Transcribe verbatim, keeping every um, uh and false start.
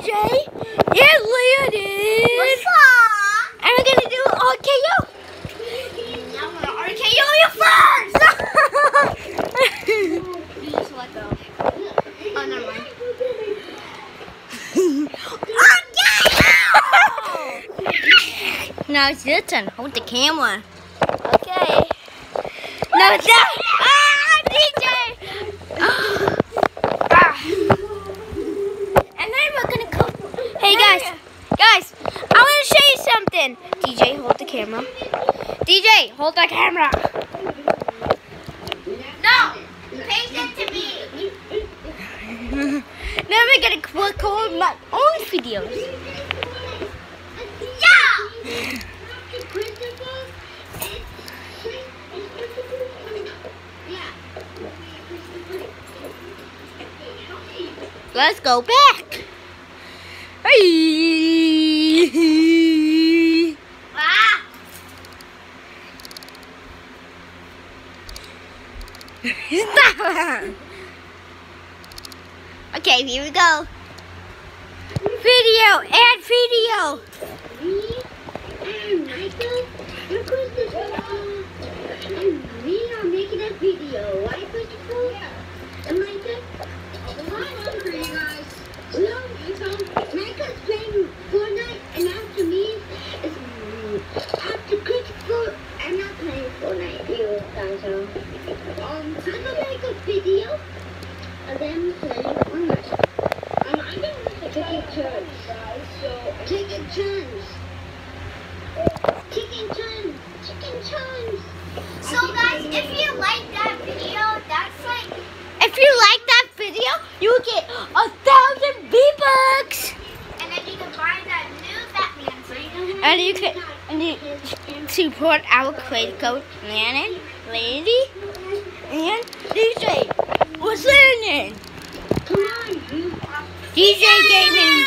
J. And Leonin. What's up? And we're gonna do R K O. I'm gonna R K O you first! You just let go. Oh, never mind. Now it's your turn. Hold the camera. Okay. No, it's not. Ah, D J. Ah. And then we're gonna go. Hey guys, guys, I want to show you something. D J, hold the camera. D J, hold the camera. No! Face it to me! Now we're gonna record my own videos. Yeah! Let's go back. Hey. Ah! Stop. Okay, here we go. Video, add video. Me and Michael, we're going to and we are making a video, right, Christopher? And Michael? Hi, for you guys. So, so Michael's playing Fortnite, and after me, it's after Christopher, I'm not playing Fortnite, you guys are. Um, I'm gonna make a video of them playing Fortnite. Um, I'm gonna take a turn. Taking turns. Taking turns. Taking turns. So guys, if you like that video, that's like, If you like that video, you will get a thousand V-Bucks. and then you can buy that new Batman thing. And you can and you support our creative coach, Lannon, Landy, and D J. What's Lannon? Come on, you. D J Gaming.